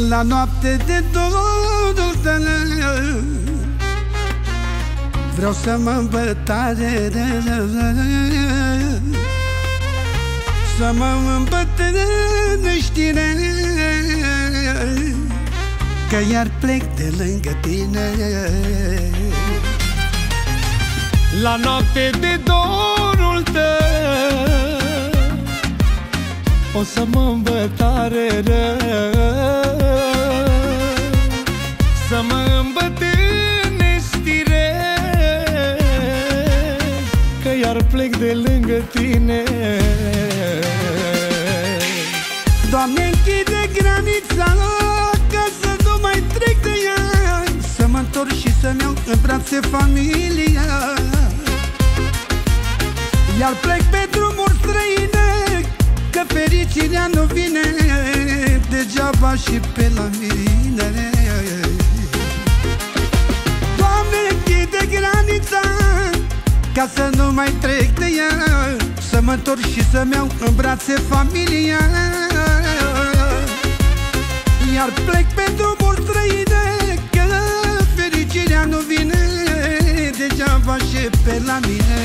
La noapte de dorul tău vreau să mă îmbătare, să mă îmbătrâneștire, că iar plec de lângă tine. La noapte de dorul tău o să mă îmbătare, să mă îmbătrâneștire, că iar plec de lângă tine. Doamne, închide granița ca să nu mai trec de ea, să mă întorc și să-mi iau în brațe familia. Iar plec pe drumuri străine, că fericirea nu vine degeaba și pe la mine. Doamne, închide granița ca să nu mai trec de ea, să mă întorc și să-mi iau în brațe familia. Iar plec pe drumuri străine, că fericirea nu vine degeaba și pe la mine.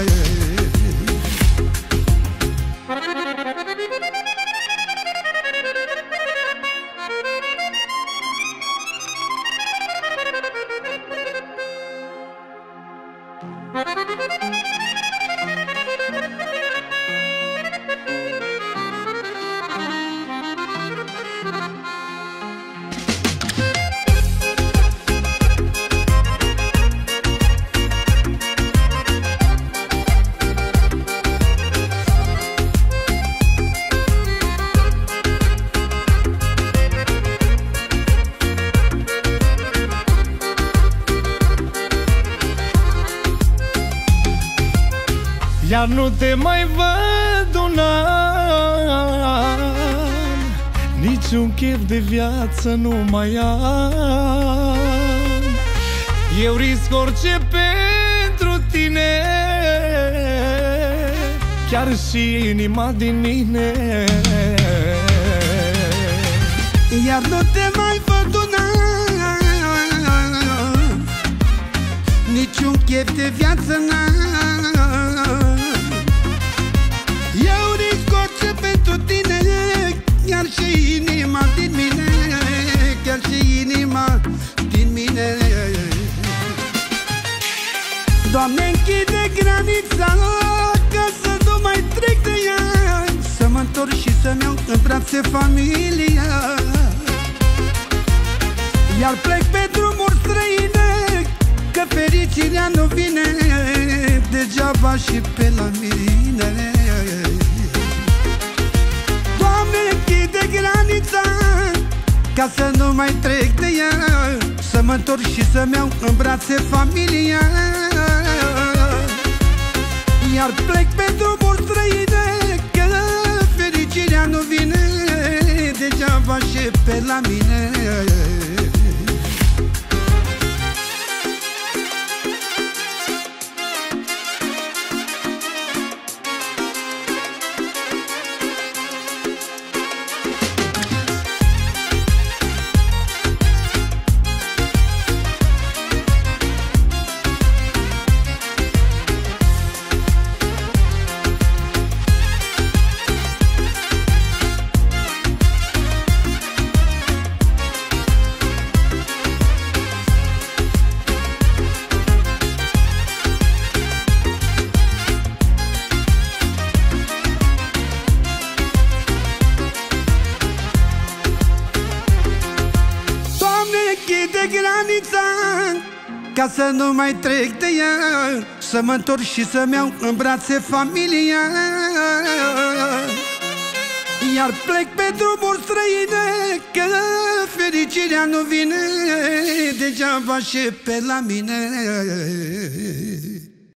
Iar nu te mai văd un an, niciun chef de viață nu mai am. Eu risc orice pentru tine, chiar și inima din mine. Iar nu te mai văd un an, niciun chef de viață n-am. Eu risc orice pentru tine, chiar și inima din mine, chiar și inima din mine. Doamne, închide granița ca să nu mai trec de ea, să mă întorc și să-mi iau în brațe familia. Iar plec pe drumuri străine, că fericirea nu vine degeaba și pe la mine. Doamne, închide granița ca să nu mai trec de ea, să mă întorc și să-mi iau în brațe familia. Iar plec pe drumuri străine, că fericirea nu vine degeaba și pe la mine. Granița ca să nu mai trec de ea, să mă întorc și să-mi iau în brațe familia. Iar plec pe drumuri străine, că fericirea nu vine degeaba și pe la mine.